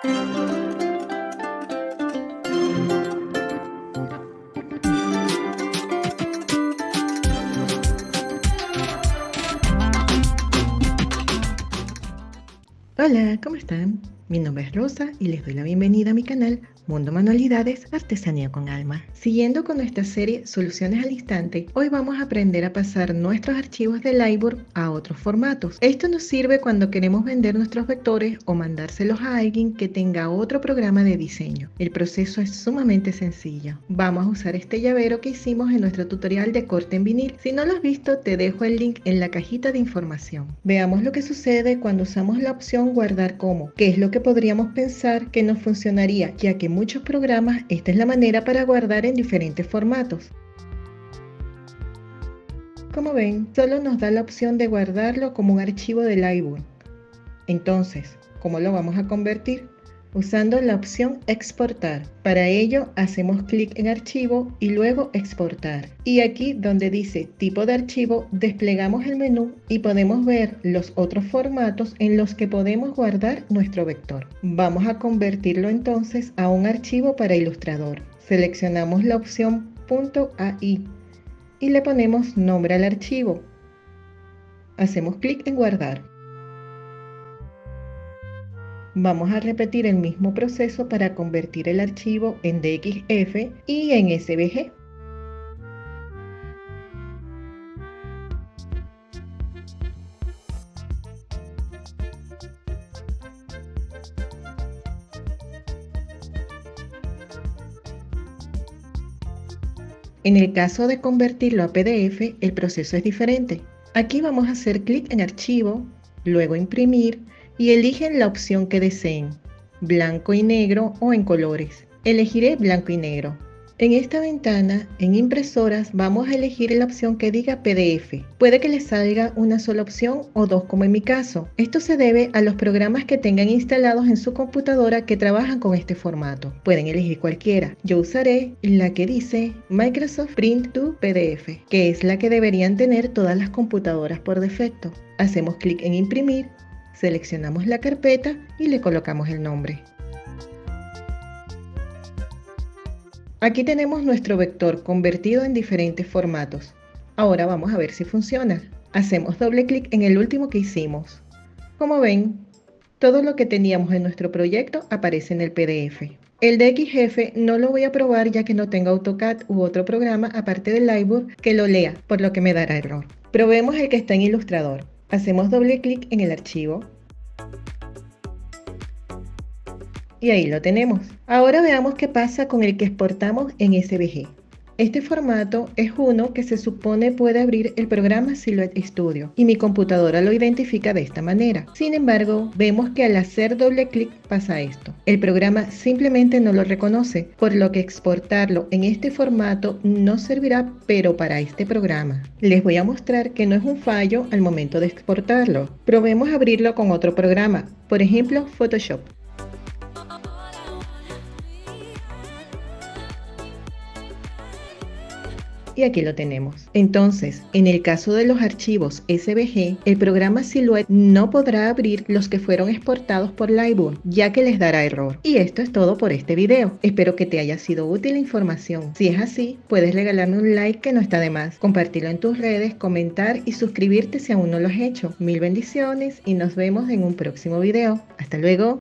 Hola, ¿cómo están? Mi nombre es Rosa y les doy la bienvenida a mi canal Mundo Manualidades, Artesanía con Alma. Siguiendo con nuestra serie Soluciones al Instante, hoy vamos a aprender a pasar nuestros archivos de Lightroom a otros formatos. Esto nos sirve cuando queremos vender nuestros vectores o mandárselos a alguien que tenga otro programa de diseño. El proceso es sumamente sencillo. Vamos a usar este llavero que hicimos en nuestro tutorial de corte en vinil. Si no lo has visto, te dejo el link en la cajita de información. Veamos lo que sucede cuando usamos la opción guardar como, que es lo que podríamos pensar que no funcionaría, ya que muchos programas esta es la manera para guardar en diferentes formatos. Como ven, solo nos da la opción de guardarlo como un archivo de Lightroom. Entonces, ¿cómo lo vamos a convertir? Usando la opción exportar. Para ello hacemos clic en archivo y luego exportar. Y aquí donde dice tipo de archivo desplegamos el menú y podemos ver los otros formatos en los que podemos guardar nuestro vector. Vamos a convertirlo entonces a un archivo para Illustrator. Seleccionamos la opción .ai y le ponemos nombre al archivo. Hacemos clic en guardar. Vamos a repetir el mismo proceso para convertir el archivo en DXF y en SVG. En el caso de convertirlo a PDF, el proceso es diferente. Aquí vamos a hacer clic en Archivo, luego Imprimir, y eligen la opción que deseen, blanco y negro o en colores. Elegiré blanco y negro. En esta ventana, en impresoras, vamos a elegir la opción que diga PDF. Puede que les salga una sola opción o dos como en mi caso. Esto se debe a los programas que tengan instalados en su computadora que trabajan con este formato. Pueden elegir cualquiera. Yo usaré la que dice Microsoft Print to PDF, que es la que deberían tener todas las computadoras por defecto. Hacemos clic en Imprimir. Seleccionamos la carpeta y le colocamos el nombre. Aquí tenemos nuestro vector convertido en diferentes formatos. Ahora vamos a ver si funciona. Hacemos doble clic en el último que hicimos. Como ven, todo lo que teníamos en nuestro proyecto aparece en el PDF. El DXF no lo voy a probar ya que no tengo AutoCAD u otro programa aparte de Lightroom que lo lea, por lo que me dará error. Probemos el que está en Illustrator. Hacemos doble clic en el archivo. Y ahí lo tenemos. Ahora veamos qué pasa con el que exportamos en SVG. Este formato es uno que se supone puede abrir el programa Silhouette Studio y mi computadora lo identifica de esta manera. Sin embargo, vemos que al hacer doble clic pasa esto. El programa simplemente no lo reconoce, por lo que exportarlo en este formato no servirá, pero para este programa. Les voy a mostrar que no es un fallo al momento de exportarlo. Probemos abrirlo con otro programa, por ejemplo Photoshop. Y aquí lo tenemos. Entonces, en el caso de los archivos SVG, el programa Silhouette no podrá abrir los que fueron exportados por Lightroom, ya que les dará error. Y esto es todo por este video. Espero que te haya sido útil la información. Si es así, puedes regalarme un like que no está de más, compartirlo en tus redes, comentar y suscribirte si aún no lo has hecho. Mil bendiciones y nos vemos en un próximo video. Hasta luego.